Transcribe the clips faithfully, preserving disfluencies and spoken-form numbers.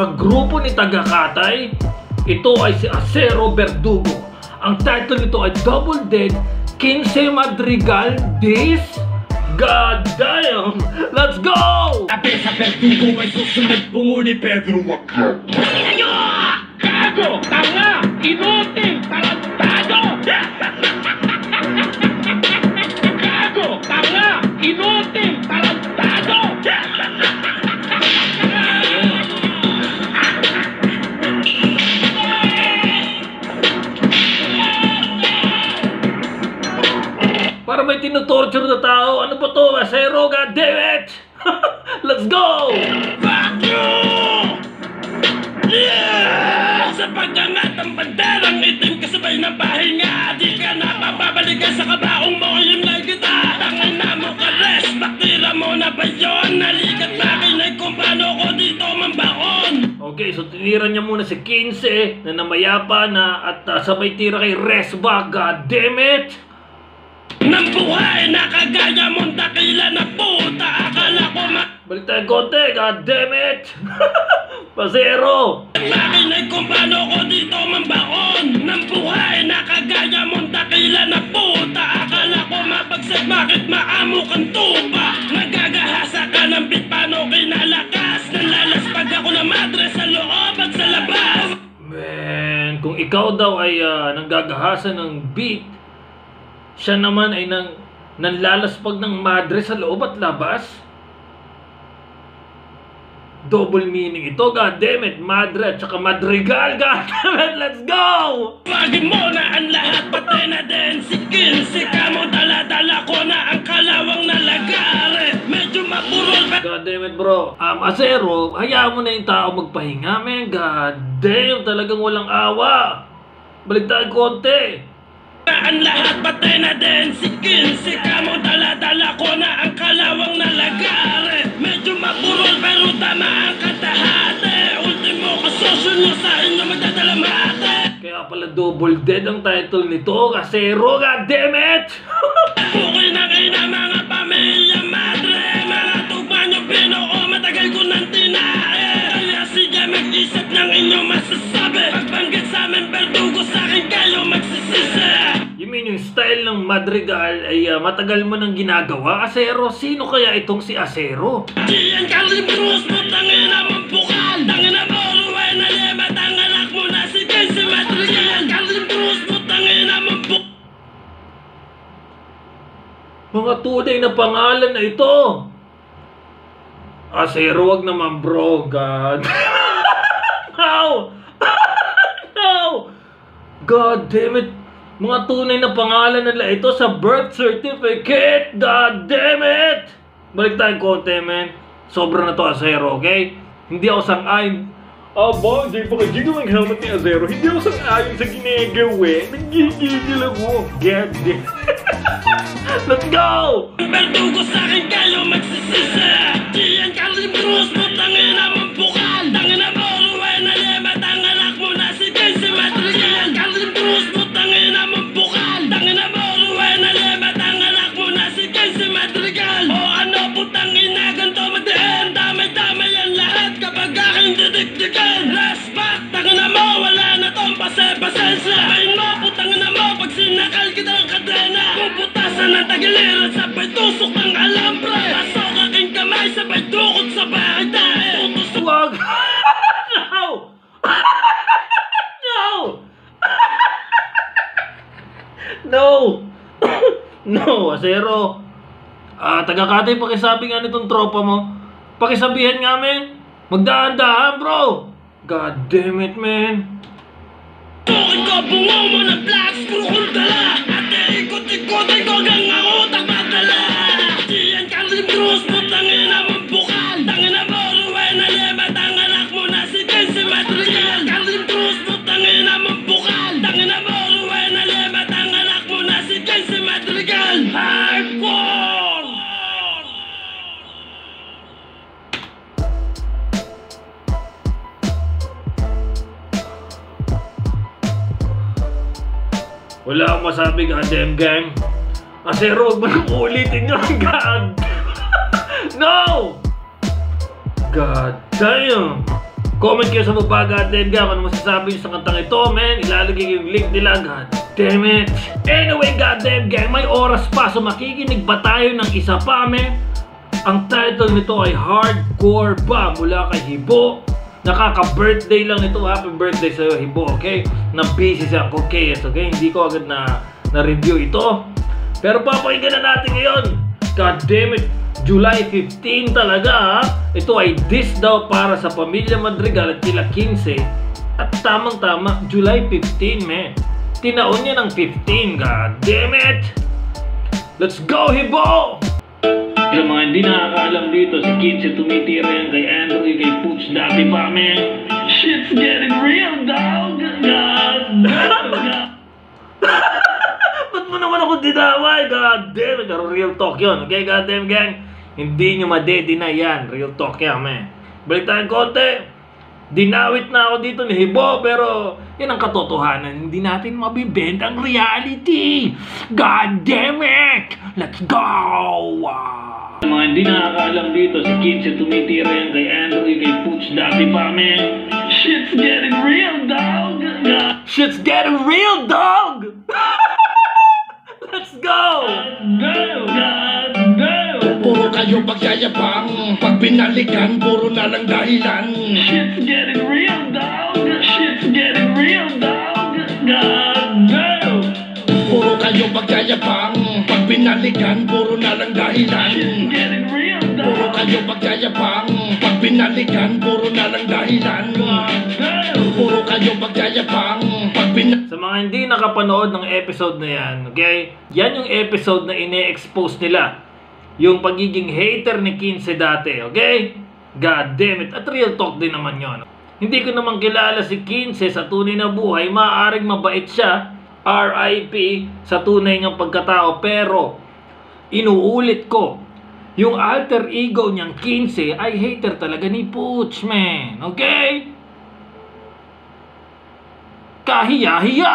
kagrupo ni Tagakatay. Ito ay si Acero Verdugo. Ang title nito ay Double Dead, fifteen Madrigal Days. God damn! Let's go! Sabi sa Verdugo ay susunod pumuli Pedro Wagner. Tingnan nyo! Gago! Tanga! Inuting! Tarantado! Gago! Tanga! Inuting! Tarantado! Para may tinutorture na tao. Ano ba to? Acero, goddammit! Let's go! Fuck you! Yeah! Sa pagdangat ang banderang itim kasabay ng pahinga, di ka na mapabalikan sa kabaong mo yung na kita. Tangin na mo ka res, baktira mo na ba yun? Nalikat na kinay kung paano ko dito mambaon. Okay, so tinira niya muna si fifteen na namayapa na at uh, sabay tira kay Resba, goddammit! Nang buhay na kagaya mong dakila na puta, akala ko ma... Balik tayo konti, goddammit! Pasero! Makinay kung paano ko dito mambaon. Nang buhay na kagaya mong dakila na puta, akala ko mapagsag, bakit maamo kang tupa? Nagagahasa ka ng bit, paano kinalakas? Nalalaspag ako na madre sa loob at sa labas. Man, kung ikaw daw ay uh, nanggagahasa ng beat, siya naman ay nang nanlalaspag ng madre sa loob at labas. Double meaning ito, goddammit. Madre at saka madrigal, goddammit. Let's go! Wagin mo na ang lahat, patay na din. Si Kinsi ka mo, dala-dala ko na ang kalawang nalagare. Medyo mapurol pa. Goddammit bro. Um, Acero, hayaan mo na yung tao magpahinga, men. Goddamn, talagang walang awa. Balik tayo konti. Ang lahat patay na din. Si Kinsi ka mo, dala-dala ko na ang kalawang nalagare. Medyo mapurol pero tama ang katahate. Ultimo kasosyo nyo sa inyo magdadalamate. Kaya pala Double Dead ang title nito, Acero, goddammit! Bukay na kayo na mga pamilya madre. Mga tugma nyo binuo, matagal ko nang tinae. Kaya sige mag-isip ng inyong masasabi. Pagbanggit sa amin Verdugo, sa akin kayo magsisisi. You mean yung style ng madrigal ay uh, matagal mo nang ginagawa, Acero? Sino kaya itong si Acero? Diyan ka rin Bruce mo, tangin na mong bukal. Tangin na mo, ruway na lima, tanganak mo na si Casey Madrigal. Diyan ka rin Bruce mo, tangin na mong bukal. Mga tunay na pangalan na ito. Acero, wag naman bro, God. No! No! God damn it. Mga tunay na pangalan nila ito sa birth certificate. God damn it! Balik tayong konti, man. Sobra na to, Acero, okay? Hindi ako sang-ayon. Aba, hindi pa kayo ng helmet ni Acero. Hindi ako sang-ayon sa ginagawa. Nagigigil ako. God damn. Let's go! Verdugo, sa akin kayo magsisisi. Diyan ka rin Bruce mo, tangin na mong bukal. Tangin na mo, ruway na lima, tanganak mo na si Casey Madrigal. Diyan ka rin Bruce mo, tangin na mong bukal. Tangin na mo, ruway na lima, tanganak mo na si Casey Madrigal. O ano putang ina, ganito magdiin. Damay-damay ang lahat kapag aking didikdikin. Respect, tangin na mo, wala na tong pase-pasensya. Sabayin mo, putang ina mo, pag sinakal kita ang kadena. Puputasan ng tagiliran, sabay tusok ng alambre. Pasok aking kamay, sabay dukot sa bahay tae. Tutusok. Wag! No! No! No! No, Acero. Ah, Tagakatay, pakisabi nga nitong tropa mo. Pakisabihan nga, men. Magdaan-daan, bro. God damn it, man. Tukin ko, bungo mo ng black screw kong dala. Ate, ikot-ikotin ko hanggang ang utak madala. Diyan ka rin Bruce mo, tangin na mong bukal. Tangin na mo, ruway na lima, tanganak mo na si Casey Madrigal. Diyan ka rin Bruce mo, tangin na mong bukal. Tangin na mo, ruway na lima, tanganak mo na si Casey Madrigal. Hardcore! Wala akong masabi, goddamn gang. Acero, huwag mo nang ulitin nyo. God. No! God damn. Comment kayo sa baba, goddamn gang, kung ano masasabi nyo sa kantang ito, man. Ilalagay ko yung link nila, god damn it. Anyway, goddamn gang, may oras pa, so makikinig pa tayo ng isa pa, man. Ang title nito ay Hardcore Ba mula kay Hibo. Nakaka-birthday lang nito, happy birthday sa'yo, Hibo, okay? Na-busy siya ako, okay? Okay, hindi ko agad na na-review ito. Pero papakinggan na natin ngayon. God damn it, July fifteen talaga, ha? Ito ay diss daw para sa Pamilya Madrigal at kila quince. At tamang-tama, July fifteen, man. Tinaon niya ng fifteen, god damn it. Let's go, Hibo! Sa mga hindi nakakaalam dito, si quince tumitira yan kay Andrew, kay Pooch, dati pa, man. Shit's getting real, dog. God damn, god. Ba't mo naman ako dinaway? God damn it, real talk yun, okay, god damn gang? Hindi nyo madedeny yan. Real talk yan, man. Balik tayong konti. Dinawit na ako dito ni Hibo, pero yan ang katotohanan. Hindi natin mabibenta ang reality. God damn it! Let's go! Sa mga hindi nakakaalam dito, si quince tumitira yan kay Andrew, kay Pooch, dati pa, man. Shit's getting real, dog! Shit's getting real, dog! Let's go! Go! God damn! Puro kayo pagyayabang, pag binalikan, puro na lang dahilan. Shit's getting real, dog. Shit's getting real, dog. God damn. Puro kayo pagyayabang, pag binalikan, puro na lang dahilan. Shit's getting real, dog. Puro kayo pagyayabang, pag binalikan, puro na lang dahilan. God damn. Puro kayo pagyayabang, pag binalikan. Sa mga hindi nakapanood ng episode na yan, okay? Yan yung episode na ine-expose nila. Yung pagiging hater ni quince dati, okay? God damn it. At real talk din naman yon. Hindi ko naman kilala si quince sa tunay na buhay. Maaaring mabait siya, R I P, sa tunay niyang pagkatao. Pero, inuulit ko, yung alter ego niyang quince ay hater talaga ni Pooch, man. Okay? Kahiya-hiya!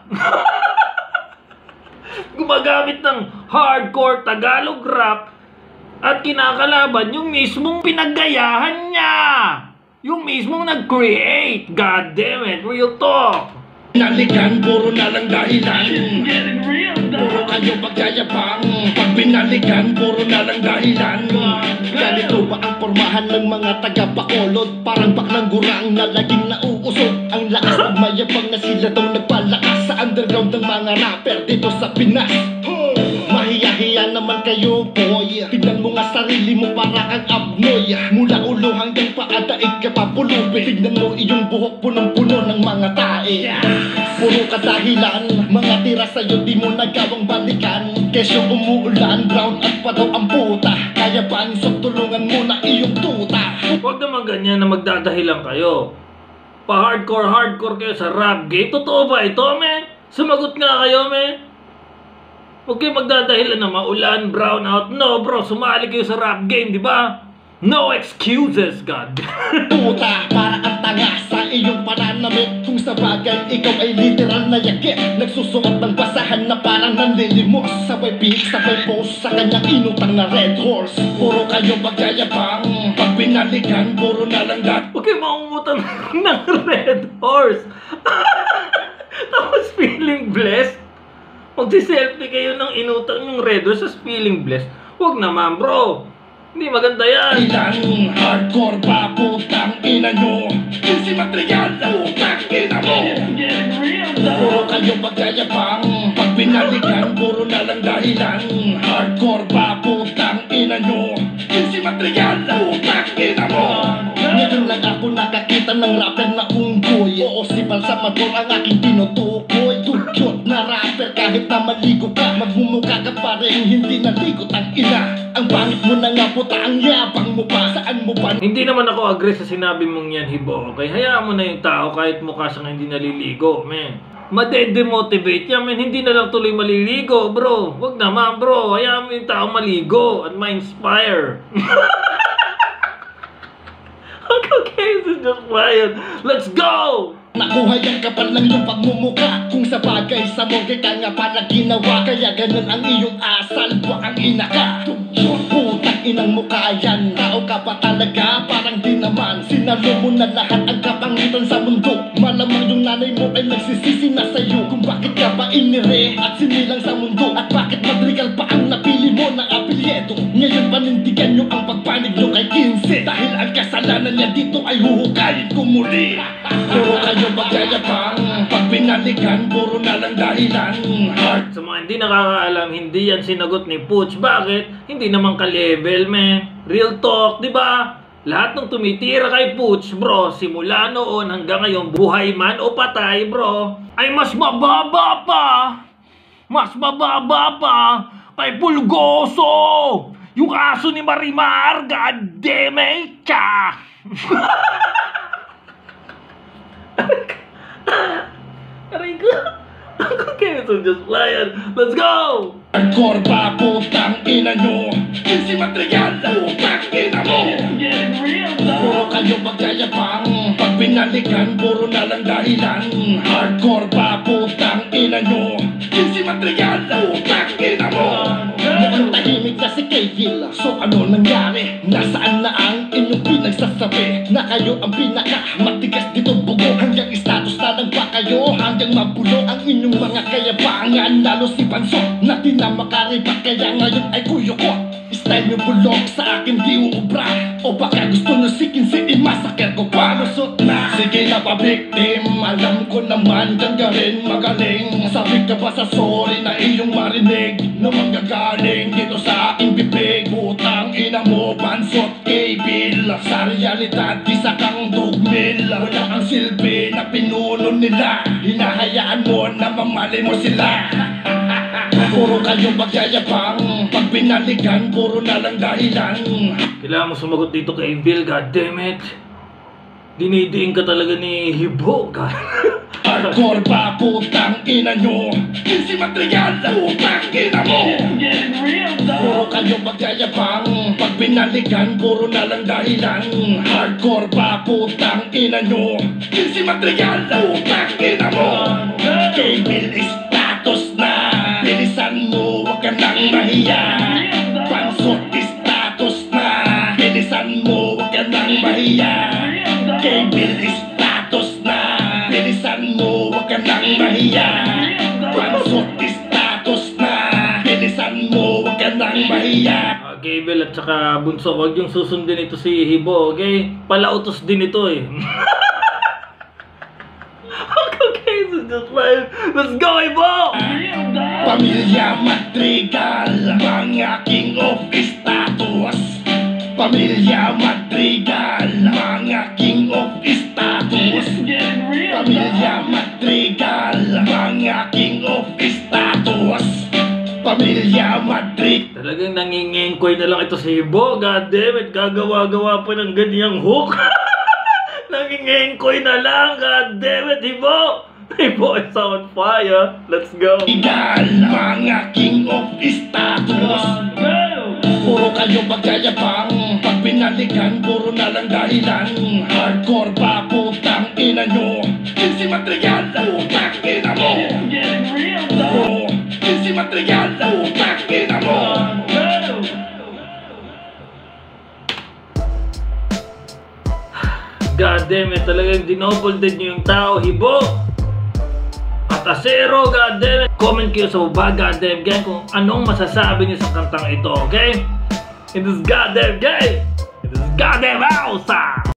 Gumagamit ng hardcore Tagalog rap at kinakalaban yung mismong pinaggayahan niya. Yung mismong nag-create. God damn it, real talk. Binalikan, puro na lang dahilan. Puro kayo pagyayabang, pag binalikan, puro na lang dahilan. Ganito ba ang pormahan ng mga taga-Bacolod? Parang baklang gurang na laging nauusog. Ang lakas ng mayabang na sila daw nagpalakas sa underground ng mga rapper dito sa Pinas. Mahiya-hiya naman kayo, boy. Tignan mo nga sarili mo para kang abnoy. Mula ulo hanggang paa, daig ka papulubi. Tignan mo iyong buhok punong-puno ng mga tae. Puro kadahilan, mga tira sa'yo di mo nagawang balikan. Kesyo umuulan, brown at pa daw ang puta. Kaya ba ang isok tulungan mo na iyong tuta? Huwag naman ganyan na magdadahilan kayo. Pa-hardcore, hardcore kayo sa rap game. Totoo ba ito, man? Sumagot nga kayo, man. Huwag kayo magdadahilan na maulan, brown out. No, bro, sumali kayo sa rap game, di ba? No excuses, God. Puta, para ang tanga sa iyong pananamit. Kung sa bagay, ikaw ay literal na yakit. Nagsusuot ng basahan na parang nanlilimos. Sabay pihik, sabay post sa kanyang inutang na red horse. Puro kayo pagyayabang, pag binalikan, puro na lang dat. Huwag kayo maungutang ng red horse. Tapos feeling blessed. Magsi-selfie kayo ng inutang yung red horse sa feeling blessed. Huwag naman, bro. Hindi maganda yan. Ilan hardcore pa, putang ina nyo. Quince Madrigal, putang ina mo. Puro kayo pagyayabang, pag binalikan, puro na lang dahilan. Hardcore pa, putang ina nyo. Quince Madrigal, putang ina mo. Ngayon lang ako nakakita ng rapper na unggoy. Oo, si Balsamador ang aking tinutukoy. Tugyot na rapper kahit na maligo ka. Magmumukha ka pa rin hindi naligot ang ina. Ang pangit mo na nga puta, ang yabang mo pa. Saan mo pa? Hindi naman ako agree sa sinabi mong yan, Hibo. Okay, hayaan mo na yung tao kahit mukha siyang hindi naliligo, man. Made-demotivate yan, man. Hindi na lang tuloy maliligo, bro. Wag naman, bro. Hayaan mo yung tao maligo at ma-inspire. Okay, this is just wild. Let's go! Nakuha yung kapal ng iyong pagmumuka. Kung sa bagay sa morgue ka nga pala ginawa. Kaya ganun ang iyong asal, buwang ang ina ka. Tugyot, putang inang mukha yan. Tao ka pa talaga, parang di na naman, sinalo mo na lahat ang kapangitan sa mundo. Malamang yung nanay mo ay nagsisisi na sa'yo kung bakit ka ba inire at sinilang sa mundo, at bakit Madrigal pa ang napili mo ng apelyedo. Ngayon panindigan nyo ang pagpanig nyo kay Quince, dahil ang kasalanan niya dito ay huhukayin ko muli. Puro kayo magyayabang, pag binalikan puro na lang dahilan. Heart. Sa mga hindi nakakaalam, hindi yan sinagot ni Pooch. Bakit? Hindi naman ka-level, man. Real talk, di ba? Lahat ng tumitira kay Pooch, bro, simula noon hanggang ngayon, buhay man o patay, bro, ay mas mababa pa. Mas mababa pa kay Pulgoso, yung aso ni Marimar. God damn it, ka. Aray ko. Okay, so just fly. Let's go! Hardcore ba putang ina nyo? Quince Madrigal, putang ina mo. Puro kayo magyayabang, pag binalikan puro na lang dahilan. Hardcore ba putang ina nyo? Quince Madrigal, putang ina mo. Mukhang tahimik na si Kevil, so ano nangyari? Nasaan na ang inyong pinagsasabi na kayo ang pinaka matigas dito bugo? Hanggang status na lang ba kayo? Hanggang mabulo ang inyong mga kayabangan? Lalo si Banso na di na makaribat, kaya ngayon ay kuyoko. Style nyo bulok, sa akin di uubra. O baka gusto nyo si Quince i-massacre ko pa. Lusot na, sige na pa victim. Alam ko naman dyan ka rin magaling. Sabi ka ba sa sorry na iyong marinig na manggagaling dito sa aking bibig? Putang ina mo, Bansot, K-Bill. Sa realidad, isa kang dugmil. Wala kang silbi na pinuno nila. Hinahayaan mo na mamali mo sila. Puro kayo magyayabang, pag binalikan puro na lang dahilan. Kailangan mo sumagot dito kay Bill, god damn it. Dinidiin ka talaga ni Hibo, god. Hardcore ba putang ina nyo? Quince Madrigal, putang ina mo. Puro kayo magyayabang, pag binalikan puro na lang dahilan. Hardcore ba putang ina nyo? Quince Madrigal, putang ina mo. K-Bill status na, bilisan mo, wag ka nang mahiya. Bansot status na, bilisan mo, wag ka nang mahiya. K-Bill status na, bilisan mo, wag ka nang mahiya. Bansot status na, bilisan mo, wag ka nang mahiya. Okay, Bill at saka Bunso, wag yung susundin ito si Hibo, okay? Palautos din ito eh. Okay, so just fine. Let's go, Hibo! Pamilya Madrigal, mga king of status. Pamilya Madrigal, mga king of status. Pamilya Madrigal, mga king of status. Pamilya Madrid. Talagang nangingengkoy na lang ito si Hibo. God damn it, gagawa-gawa pa ng ganyang hook. Nangingengkoy na lang. God damn it, Hibo. Hibo is on fire. Let's go. Igal, mga king of status. Puro kayo magyayabang, pag binalikan puro na lang dahilan. Hardcore ba putang ina nyo? Quince Madrigal, putang ina mo. Puro Quince Madrigal, putang ina mo. God damn it, talagang dinobolded nyo yung tao, Hibo. At Asero, god damn it. Comment kayo sa baba, god damn gang, kung anong masasabi niyo sa kantang ito, okay? In this goddamn game, in this goddamn house, ah!